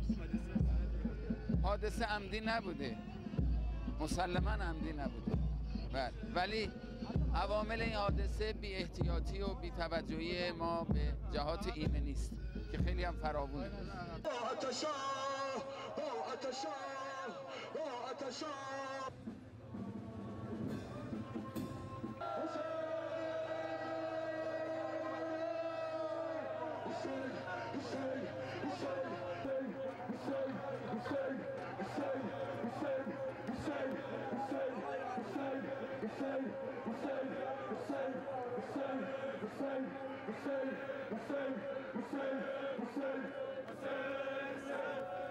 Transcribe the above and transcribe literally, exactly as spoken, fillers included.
حادثه عمدی نبوده، مسلما عمدی نبوده، بله. ولی عوامل این حادثه بی احتیاطی و بی توجهی ما به جهات ایمنی است که خیلی هم فراوونه. Hussein, Hussein, Hussein, Hussein, Hussein, Hussein,